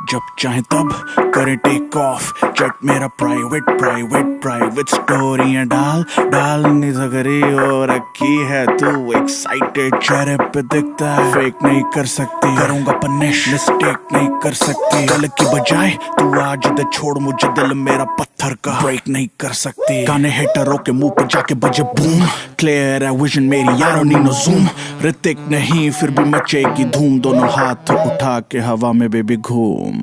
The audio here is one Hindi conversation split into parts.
जब चाहे तब करे टेक ऑफ। चट मेरा प्राइवेट प्राइवेट प्राइवेट स्टोरियां डाल डाल नहीं सकरी हो रखी है तू एक्साइटेड चेहरे पे दिखता है। फेक नहीं कर सकती करूंगा पनिश मिस्टेक नहीं कर सकती। कल की बजाय तू आज दे छोड़ मुझे दिल मेरा पत्थर का ब्रेक नहीं कर सकती। गाने हेटरों के मुंह पे जाके बजे बूम क्लियर है विजन मेरी यारों नी नो जूम। ऋतिक नहीं फिर भी मचेगी धूम दोनों हाथ उठा के हवा में बेबी घूम।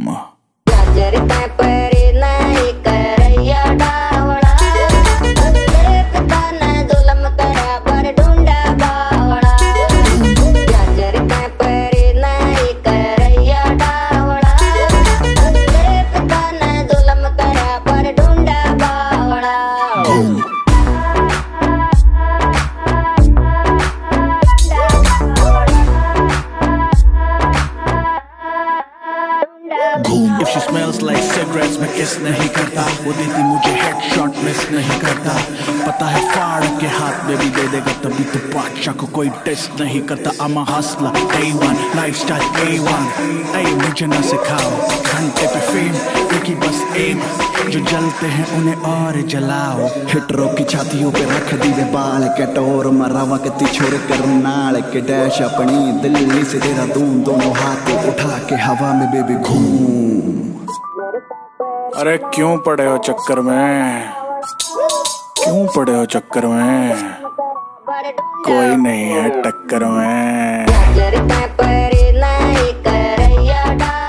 If she smells like cigarettes मैं किस नहीं करता। वो देती मुझे हेडशॉट मिस नहीं करता। पता है फाड़ के हाथ में भी दे देगा तभी तो बादशाह को कोई टेस्ट नहीं करता। I'm a hustler A1 lifestyle A1। ऐ मुझे ना सिखाओ घंटे पे फेम एक ही बस एम जो जलते हैं उन्हें और जलाओ। हिटरों की छातियों पे रख दी वे बाल के टोर मरावा के छोड़ कर नाल के डैश अपनी दिल्ली से देहरादून दोनों हाथ उठा के हवा में बेबी घूम। अरे क्यों पड़े हो चक्कर में, क्यों पड़े हो चक्कर में, कोई नहीं है टक्कर में।